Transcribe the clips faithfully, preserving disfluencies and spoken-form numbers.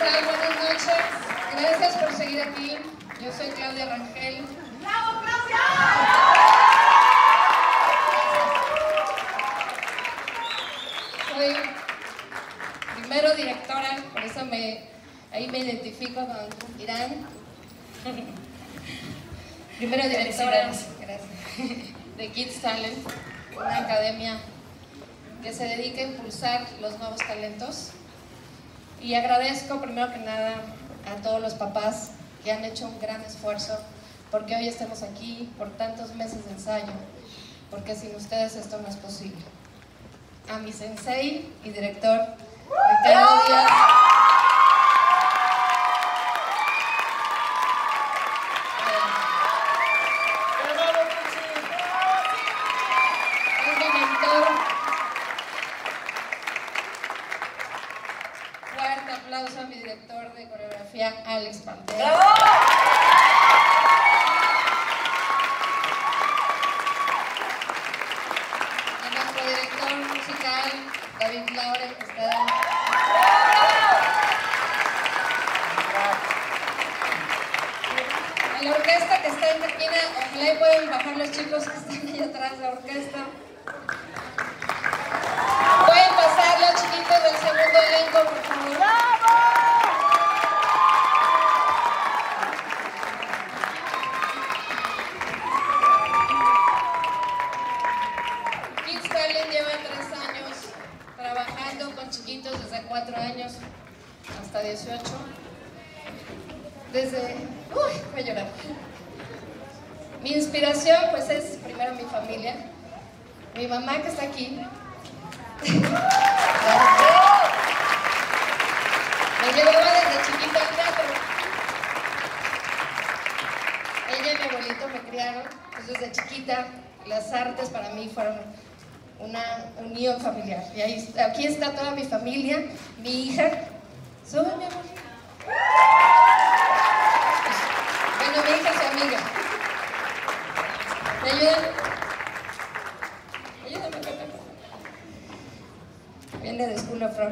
tal? Buenas noches. Gracias por seguir aquí. Yo soy Claudia Rangel. ¡Bravo, Claudia! Soy primero directora, por eso me, ahí me identifico con Irán. Primero directora, gracias, de Kids Talent, una academia que se dedica a impulsar los nuevos talentos. Y agradezco primero que nada a todos los papás que han hecho un gran esfuerzo porque hoy estemos aquí por tantos meses de ensayo, porque sin ustedes esto no es posible. A mi sensei y director, Ricardo Díaz. Es mi mentor. Fuerte aplauso a mi director de coreografía, Alex Pantera. A nuestro director musical, David Laure, que está... A la orquesta que está en la esquina, ojalá y pueden bajar los chicos que están ahí atrás de la orquesta. Pueden pasar los chiquitos del segundo elenco, por favor. Kids Talent lleva tres años trabajando con chiquitos desde cuatro años hasta dieciocho. Desde... Uy, voy a llorar. Mi inspiración pues es primero mi familia, mi mamá que está aquí. Me llevaba desde chiquita al teatro. Ella y mi abuelito me criaron, pues desde chiquita las artes para mí fueron una unión familiar. Y ahí, aquí está toda mi familia, mi hija. Sube, mi amor. Bueno, mi hija es su amiga. ¿Me ayudan? Ayúdame, Pepe. Viene de School of Rock.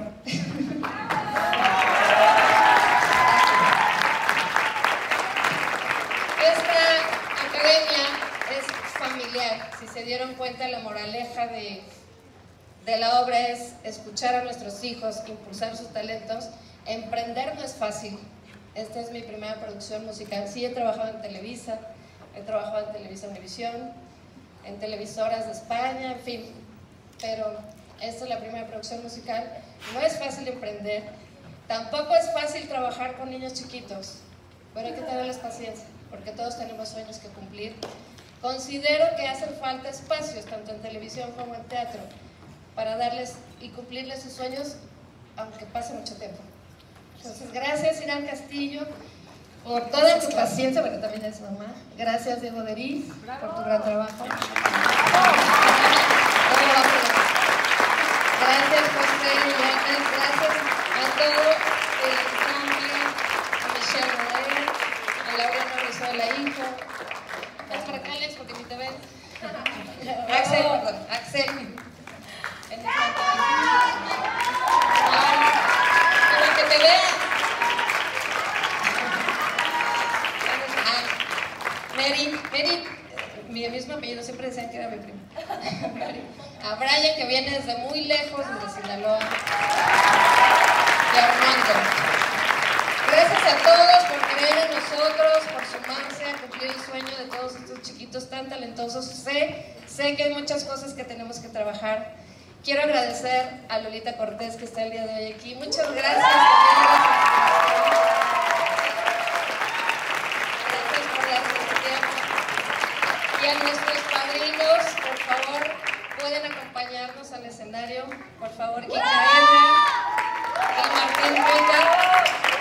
Esta academia es familiar. Si se dieron cuenta, la moraleja de, de la obra es escuchar a nuestros hijos, impulsar sus talentos. Emprender no es fácil. Esta es mi primera producción musical. Sí, he trabajado en Televisa, he trabajado en Televisa Univisión, en televisoras de España, en fin, pero esta es la primera producción musical. No es fácil emprender, tampoco es fácil trabajar con niños chiquitos, pero hay que tenerles paciencia, porque todos tenemos sueños que cumplir. Considero que hacen falta espacios, tanto en televisión como en teatro, para darles y cumplirles sus sueños, aunque pase mucho tiempo. Entonces, gracias, Irán Castillo, por toda tu paciencia, porque también es mamá. Gracias, Diego Deriz, por tu gran trabajo. Gracias, José Llanes, gracias a todo el ensamble, a Michelle Rodríguez, a Laureano Rizuela, hijo. Ven para acá, Alex, porque ni te ven. Axel, perdón, Axel. En el para que te vean. Ah, Mary, Mary, mi mismo apellido, siempre decían que era mi prima. A Brian, que viene desde muy lejos, desde Sinaloa. Y a Armando. Gracias a todos por creer en nosotros, por sumarse a cumplir el sueño de todos estos chiquitos tan talentosos. Sé, sé que hay muchas cosas que tenemos que trabajar. Quiero agradecer a Lolita Cortés, que está el día de hoy aquí. Muchas gracias. Gracias por darse este tiempo. Y a nuestros padrinos, por favor, pueden acompañarnos al escenario. Por favor, Icaena y Martín Rita.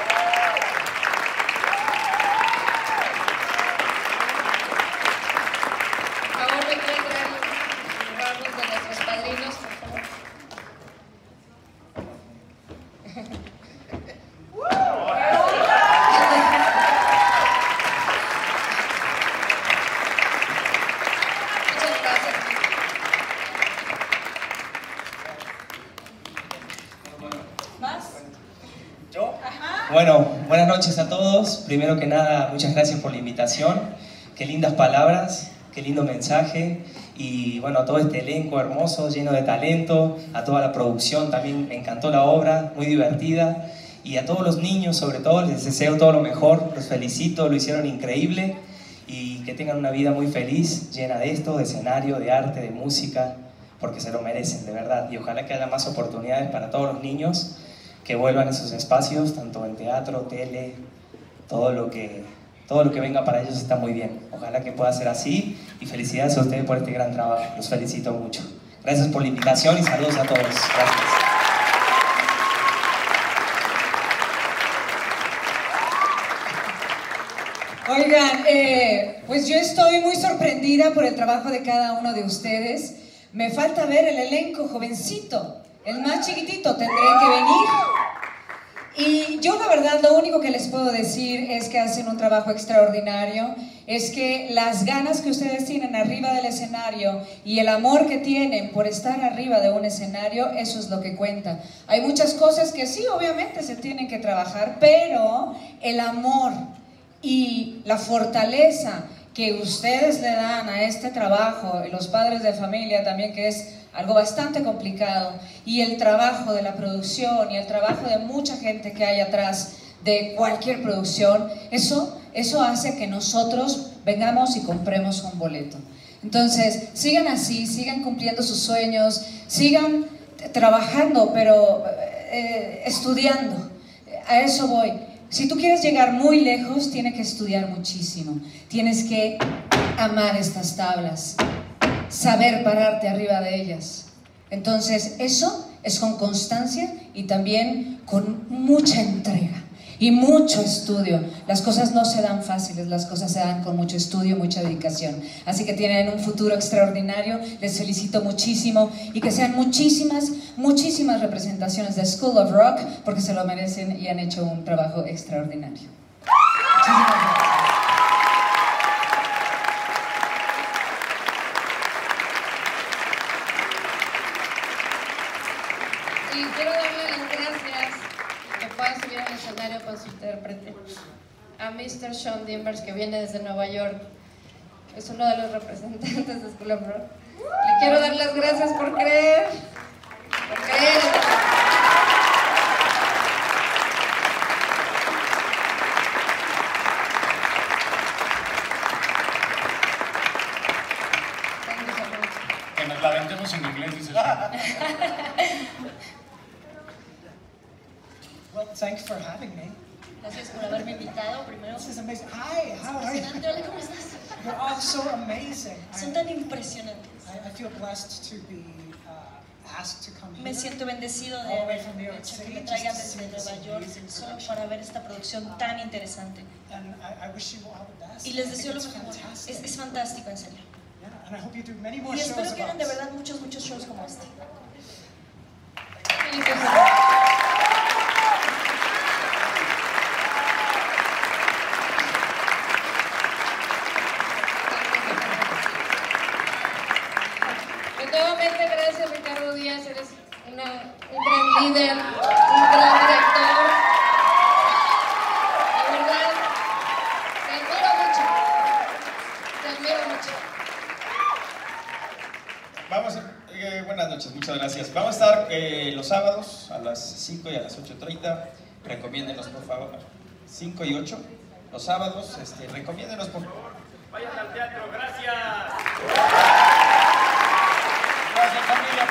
Por favor, me pueden traer los ramos de nuestros padrinos, por favor. ¿Yo? Bueno, buenas noches a todos. Primero que nada, muchas gracias por la invitación. Qué lindas palabras, qué lindo mensaje. Y bueno, a todo este elenco hermoso, lleno de talento, a toda la producción también me encantó la obra, muy divertida. Y a todos los niños, sobre todo, les deseo todo lo mejor, los felicito, lo hicieron increíble. Y que tengan una vida muy feliz, llena de esto, de escenario, de arte, de música, porque se lo merecen, de verdad. Y ojalá que haya más oportunidades para todos los niños que vuelvan a esos espacios, tanto en teatro, tele, todo lo que, todo lo que venga para ellos está muy bien. Ojalá que pueda ser así y felicidades a ustedes por este gran trabajo. Los felicito mucho. Gracias por la invitación y saludos a todos. Gracias. Oigan, eh, pues yo estoy muy sorprendida por el trabajo de cada uno de ustedes. Me falta ver el elenco jovencito, el más chiquitito, tendré que venir. Y yo la verdad lo único que les puedo decir es que hacen un trabajo extraordinario, es que las ganas que ustedes tienen arriba del escenario y el amor que tienen por estar arriba de un escenario, eso es lo que cuenta. Hay muchas cosas que sí, obviamente se tienen que trabajar, pero el amor y la fortaleza que ustedes le dan a este trabajo, y los padres de familia también, que es algo bastante complicado, y el trabajo de la producción y el trabajo de mucha gente que hay atrás de cualquier producción, eso, eso hace que nosotros vengamos y compremos un boleto. Entonces, sigan así, sigan cumpliendo sus sueños, sigan trabajando, pero eh, estudiando. A eso voy. Si tú quieres llegar muy lejos, tienes que estudiar muchísimo. Tienes que amar estas tablas, saber pararte arriba de ellas. Entonces, eso es con constancia y también con mucha entrega y mucho estudio. Las cosas no se dan fáciles, las cosas se dan con mucho estudio y mucha dedicación. Así que tienen un futuro extraordinario, les felicito muchísimo y que sean muchísimas, muchísimas representaciones de School of Rock, porque se lo merecen y han hecho un trabajo extraordinario. Muchísimas gracias. Y quiero darle las gracias que pueda subir al escenario con su intérprete, a mister Sean Dimbers, que viene desde Nueva York, es uno de los representantes de School of Rock. Le quiero dar las gracias por creer, por creer. Que nos la vendemos en inglés, dice Sean. Well, thanks for having me. Gracias por haberme invitado primero. This is amazing. Hi, how are you? Impresionante, hola, ¿cómo estás? You're all so amazing. Son I, tan impresionantes. I, I feel blessed to be uh, asked to come Me here. siento bendecido de All the way haber from New York hecho que City, me just traigan to see desde this Nueva York amazing solo production. para ver esta producción tan interesante. And I, I wish you all the best. Y les I think deseo lo it's mejor. fantastic. Es, es fantástico, en serio. Yeah, and I hope you do many more Y shows espero que hagan de of us. verdad muchos, muchos shows como este. Nuevamente, gracias Ricardo Díaz, eres una, un gran líder, un gran director. De verdad, te admiro mucho, te admiro mucho. Vamos, eh, buenas noches, muchas gracias. Vamos a estar eh, los sábados a las cinco y a las ocho treinta. Recomiéndenos, por favor. cinco y ocho. Los sábados, este, recomiéndenos, por favor. Vayan al teatro, gracias. Gracias, familia.